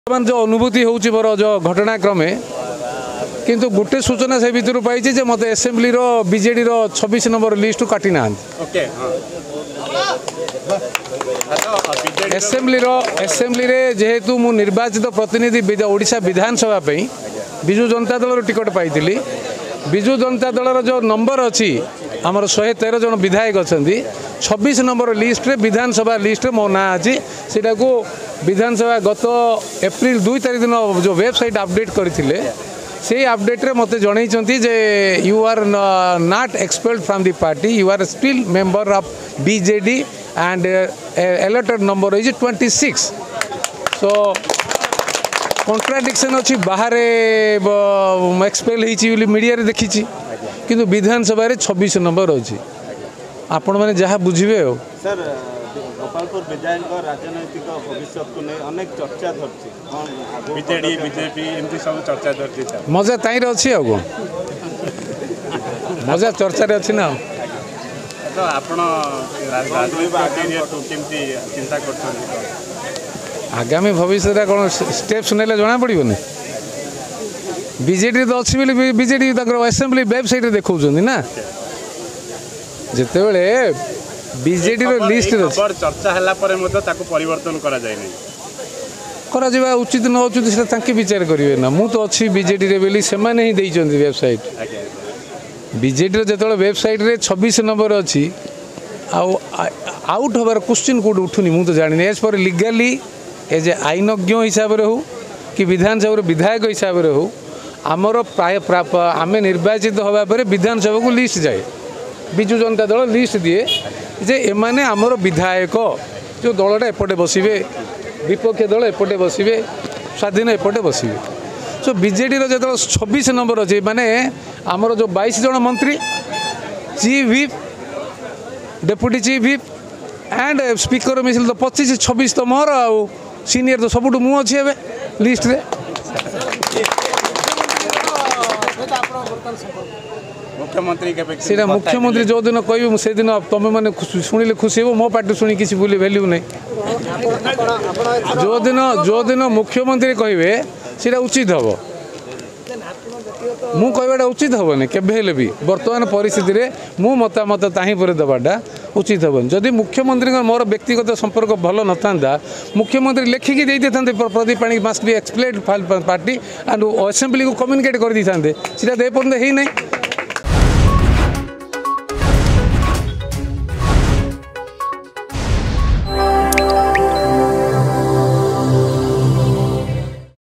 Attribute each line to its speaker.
Speaker 1: बर्तमान जो अनुभूति होउची मोर जो घटनाक्रमे किंतु गोटे सूचना से भितर पाई जे मत असेंबली रो बीजेडी रो 26 नंबर लिस्ट काटी ना असेंबली रे जेहेतु मु निर्वाचित प्रतिनिधि ओडिशा विधानसभा पे बिजु जनता दल टिकट पाई बिजु जनता दल जो नंबर अच्छी आमर 113 जन विधायक अच्छा 26 नंबर लिस्ट रे विधानसभा लिस्ट रे मो ना अच्छी सेटा को विधानसभा गत एप्रिल 2 तारीख दिन जो वेबसाइट अपडेट करथिले से अपडेट रे मते जणैचंती जे you are not expelled from the party you are still member of BJD and allotted number is 26 so contradiction अच्छी बाहर एक्सपेल होती मीडिया रे देखी किंतु विधानसभा रे 26 नंबर अच्छी आपण मैंने जहाँ बुझे हो
Speaker 2: सर गोपालपुर विधायक राजनैतिक भविष्य को नहीं अनेक चर्चा धरती बीजेडी बीजेपी एमती सब चर्चा धरती
Speaker 1: मजा ताई अच्छी आगो मजा चर्चा अच्छी ना
Speaker 2: तो आपण केमती चिंता करछन
Speaker 1: आगामी भविष्य कौन स्टेप्स नेले जना पड़ोनी बीजेडी तो अच्छी बीजेडी असेंबली वेबसाइट देखा ना जितेबले बीजेडी लिस्ट
Speaker 2: चर्चा है परिवर्तन
Speaker 1: करा उचित न उचित से विचार करेंगे ना मु तो अच्छी बीजेडी रे से ही देइछन्ती वेबसाइट बीजेडी जो वेबसाइट रे 26 नंबर अच्छी आउट हबार क्वेश्चन कौट उठुनी मु तो जानी as per legally as a आईनज्ञ हिसाब से हो कि विधानसभा विधायक हिसाब से हो आमर प्राय आम निर्वाचित हवा पर विधानसभा को लिस्ट जाए बिजु जनता दल लिस्ट दिए जे एमाने आमर विधायक जो दलटा एपटे बसवे विपक्ष दल एपटे बसवे स्वाधीन एपटे बसवे सो बीजेडी जो 26 नंबर अच्छे माने आमर जो 22 जन मंत्री chief whip deputy chief whip and speaker मिसिल तो 25-26 तो मोर आ सीनियर तो सबुठ मु अच्छी ए लिस्ट रे मुख्यमंत्री जो दिन कह से दिन तुम मैंने शुणिले खुशी हो मो पार्टी शुणी किसी बोली वैल्यू नहीं जो दिन मुख्यमंत्री कहे सीटा उचित हम मु कहवाटा उचित हेनी केवे भी बर्तमान परिस्थिति रे मु मतामत ताही पर देवाटा उचित हेनी जदि मुख्यमंत्री मोर व्यक्तिगत संपर्क भल न था मुख्यमंत्री लेखिकी दे था Pradeep Panigrahi must be expelled party and assembly को कम्युनिकेट कर दे था सीटा दे पर्यंत ही नहीं